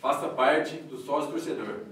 Faça parte do Sócio-Torcedor.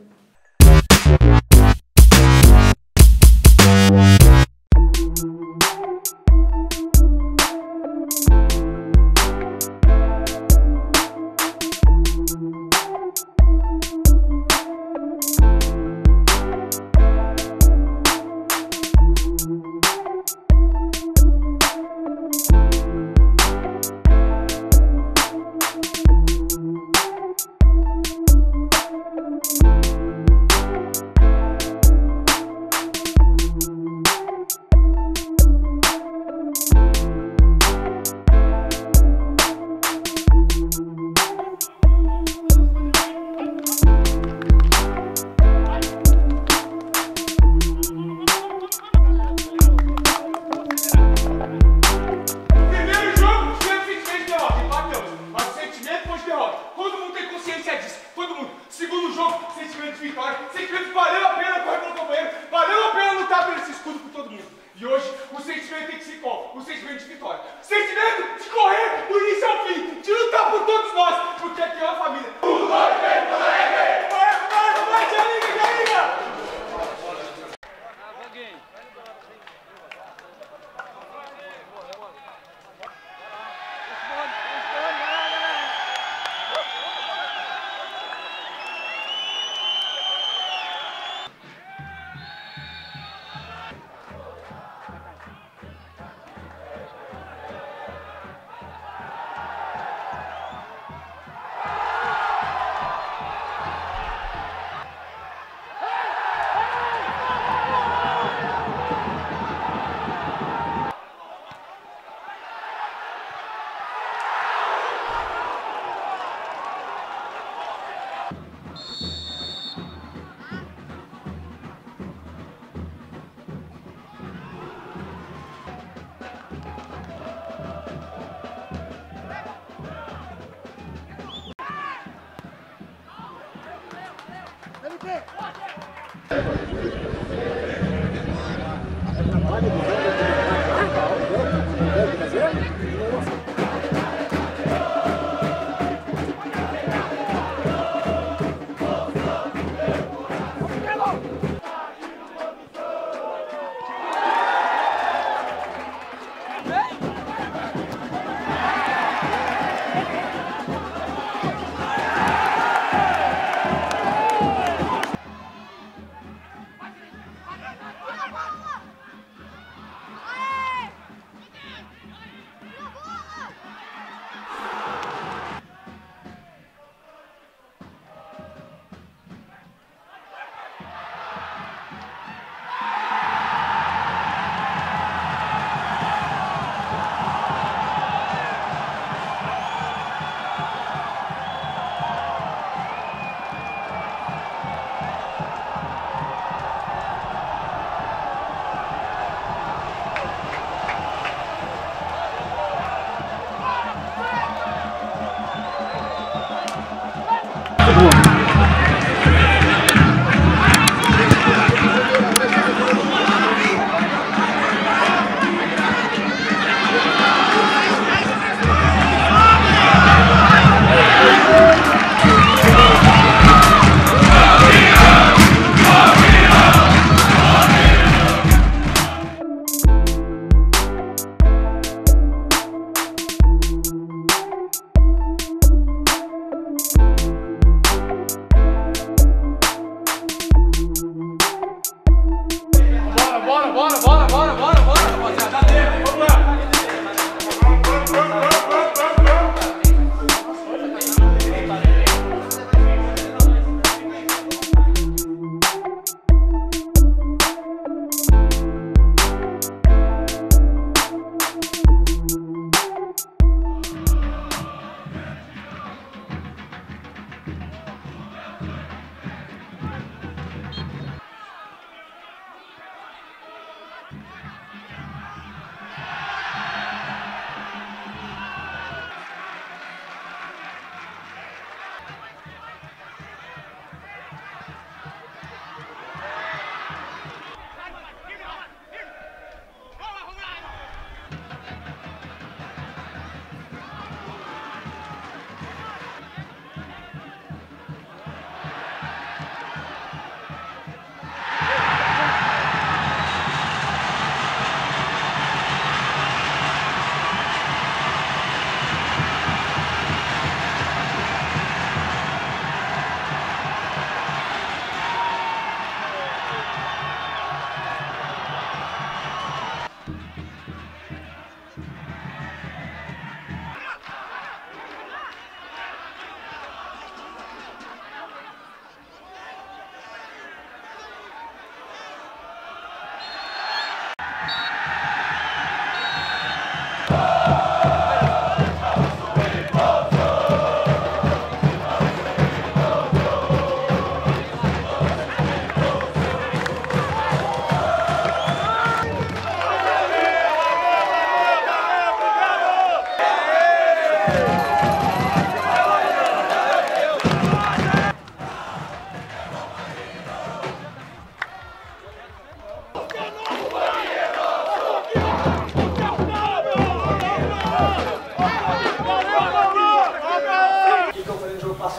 sentimento de vitória, sentimento que valeu a pena correr pelo companheiro, valeu a pena lutar por esse escudo por todo mundo. E hoje o sentimento tem que ser qual? O sentimento de vitória. O sentimento de correr do início ao fim, de lutar por todos nós, porque aqui é uma família. Pouso Alegre, Pouso Alegre! Vai, te liga!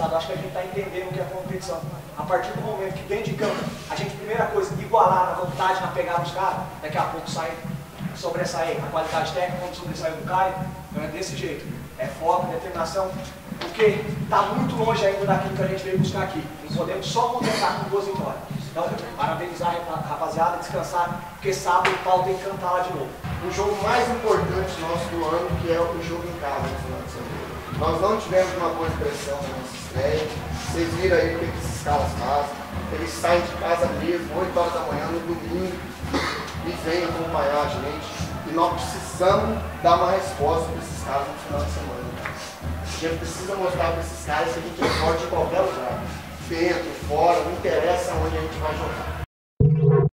passado. Acho que a gente está entendendo o que é a competição. A partir do momento que dentro de campo, a gente, primeira coisa, igualar na vontade, na pegada dos caras, daqui a pouco sai, sobressair a qualidade técnica, como sobressaiu do Caio, então é desse jeito. É foco, determinação, porque está muito longe ainda daquilo que a gente veio buscar aqui. Não podemos só contentar com 2 vitórias. Então, parabenizar a rapaziada, descansar, porque sábado o pau tem que cantar lá de novo. O jogo mais importante nosso do ano, que é o jogo em casa no final de semana. Nós não tivemos uma boa impressão na nossa estreia. Vocês viram aí o que esses caras fazem. Eles saem de casa mesmo, 8 horas da manhã, no domingo, e vêm acompanhar a gente. E nós precisamos dar uma resposta para esses caras no final de semana. A gente precisa mostrar para esses caras que a gente é forte em qualquer lugar. Dentro, fora, não interessa onde a gente vai jogar.